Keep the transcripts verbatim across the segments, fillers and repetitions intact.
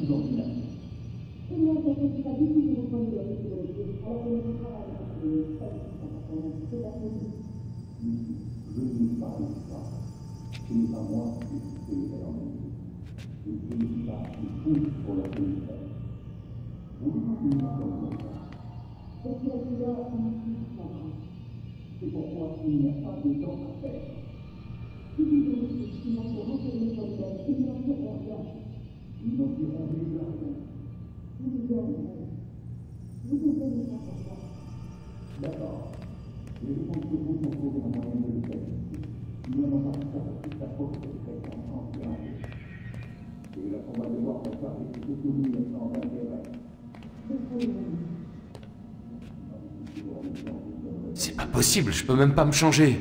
C'est pourquoi il n'y a pas de temps à faire. Si vous voulez que nous nous renseigner sur le thème, nous n'en ferons rien. Nous n'en ferons déjà rien. Nous nous donnerons. Vous devez nous faire confiance. D'accord. Mais je pense que vous nous trouvez un moyen de le faire. Nous n'avons pas ça toute la force de cette enfance grande. Et là, on va devoir préparer ce souvenir sans intérêt. C'est pas possible, je peux même pas me changer.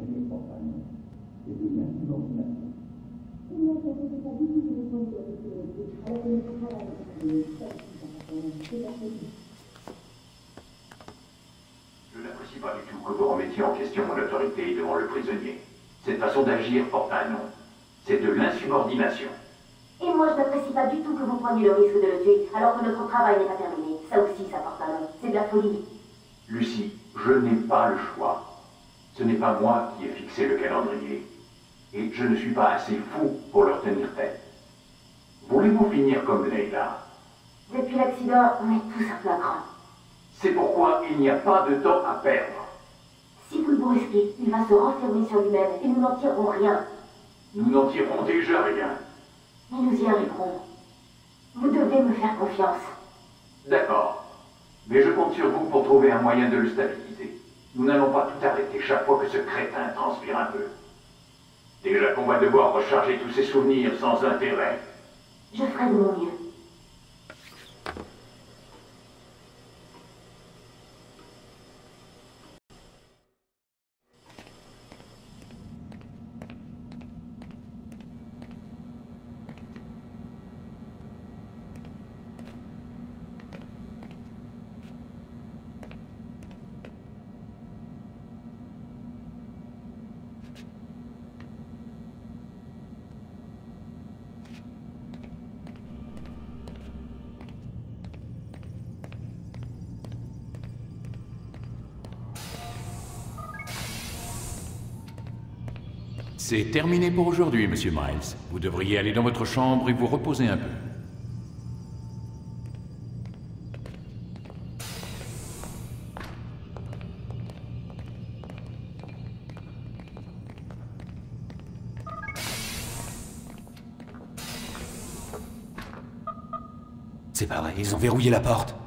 Je n'apprécie pas du tout que vous remettiez en question mon autorité devant le prisonnier. Cette façon d'agir porte un nom. C'est de l'insubordination. Et moi, je n'apprécie pas du tout que vous preniez le risque de le tuer, alors que notre travail n'est pas terminé. Ça aussi, ça porte un nom. C'est de la folie. Lucie, je n'ai pas le choix. Ce n'est pas moi qui ai fixé le calendrier. Et je ne suis pas assez fou pour leur tenir tête. Voulez-vous finir comme Leila? Depuis l'accident, on est tous un peu à cran. C'est pourquoi il n'y a pas de temps à perdre. Si vous le brusquez, il va se renfermer sur lui-même et nous n'en tirerons rien. Nous n'en tirerons déjà rien. Mais nous y arriverons. Vous devez me faire confiance. D'accord. Mais je compte sur vous pour trouver un moyen de le stabiliser. Nous n'allons pas tout arrêter chaque fois que ce crétin transpire un peu. Déjà qu'on va devoir recharger tous ces souvenirs sans intérêt. Je ferai de mon mieux. C'est terminé pour aujourd'hui, Monsieur Miles. Vous devriez aller dans votre chambre et vous reposer un peu. C'est pas vrai, ils ont verrouillé la porte.